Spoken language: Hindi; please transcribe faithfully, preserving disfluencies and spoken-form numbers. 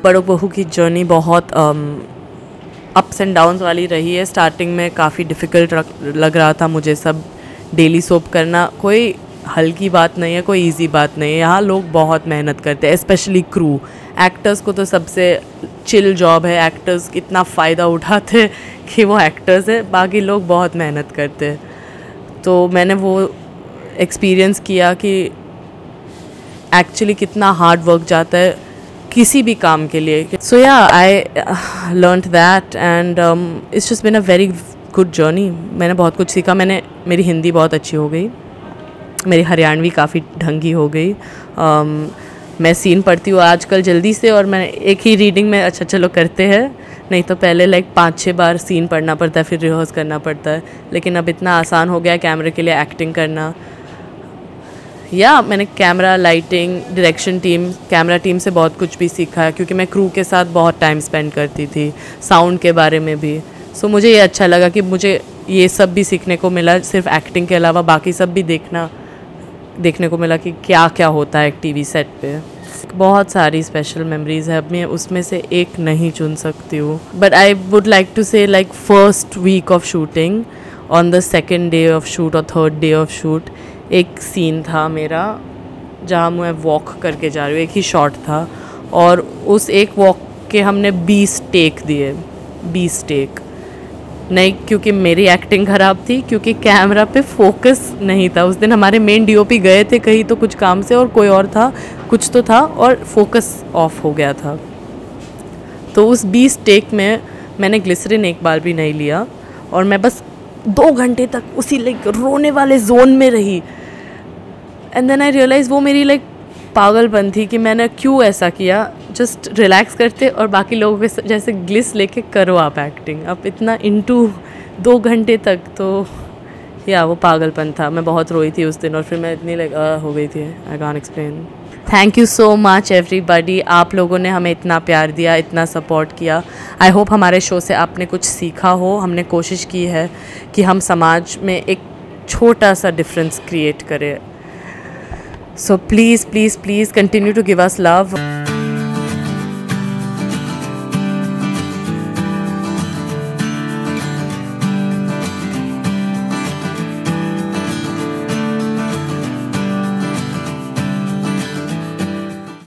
बड़ो बहू की जर्नी बहुत अप्स एंड डाउन्स वाली रही है। स्टार्टिंग में काफ़ी डिफ़िकल्ट लग रहा था मुझे सब डेली सोप करना। कोई हल्की बात नहीं है, कोई इजी बात नहीं है। यहाँ लोग बहुत मेहनत करते हैं, स्पेशली क्रू। एक्टर्स को तो सबसे चिल जॉब है। एक्टर्स इतना फ़ायदा उठाते कि वो एक्टर्स है, बाकी लोग बहुत मेहनत करते हैं। तो मैंने वो एक्सपीरियंस किया कि एक्चुअली कितना हार्ड वर्क जाता है किसी भी काम के लिए। So yeah I learned that and it's just been a very good journey. मैंने बहुत कुछ सीखा। मैंने मेरी हिंदी बहुत अच्छी हो गई, मेरी हरियाणवी काफ़ी ढंगी हो गई। um, मैं सीन पढ़ती हूँ आजकल जल्दी से, और मैं एक ही रीडिंग में अच्छा चलो करते हैं, नहीं तो पहले लाइक पाँच छः बार सीन पढ़ना पड़ता है, फिर रिहर्स करना पड़ता है। लेकिन अब इतना आसान हो गया है कैमरे के लिए एक्टिंग करना। या मैंने camera, lighting, direction team, camera team से बहुत कुछ भी सीखा है, क्योंकि मैं क्रू के साथ बहुत टाइम स्पेंड करती थी, साउंड के बारे में भी। सो so, मुझे ये अच्छा लगा कि मुझे ये सब भी सीखने को मिला, सिर्फ एक्टिंग के अलावा बाकी सब भी देखना देखने को मिला कि क्या क्या होता है एक टीवी सेट पे। बहुत सारी स्पेशल मेमोरीज है, अब मैं उसमें से एक नहीं चुन सकती हूँ। But I would like to say like first week of shooting, on the second day of shoot और थर्ड डे ऑफ शूट, एक सीन था मेरा जहाँ मैं वॉक करके जा रही हूँ, एक ही शॉट था, और उस एक वॉक के हमने बीस टेक दिए। बीस टेक नहीं क्योंकि मेरी एक्टिंग ख़राब थी, क्योंकि कैमरा पे फोकस नहीं था। उस दिन हमारे मेन डीओपी गए थे कहीं तो कुछ काम से, और कोई और था, कुछ तो था, और फोकस ऑफ हो गया था। तो उस बीस टेक में मैंने ग्लिसरीन एक बार भी नहीं लिया, और मैं बस दो घंटे तक उसी लाइक रोने वाले जोन में रही। एंड देन आई रियलाइज़ वो मेरी लाइक पागलपन थी कि मैंने क्यों ऐसा किया। जस्ट रिलैक्स करते और बाकी लोगों के जैसे ग्लिस लेके करो आप एक्टिंग। अब इतना इनटू दो घंटे तक, तो या वो पागलपन था। मैं बहुत रोई थी उस दिन, और फिर मैं इतनी लाइक हो गई थी, I can't explain. Thank you so much everybody. आप लोगों ने हमें इतना प्यार दिया, इतना सपोर्ट किया। आई होप हमारे शो से आपने कुछ सीखा हो। हमने कोशिश की है कि हम समाज में एक छोटा सा डिफरेंस क्रिएट करें। So please please please continue to give us love.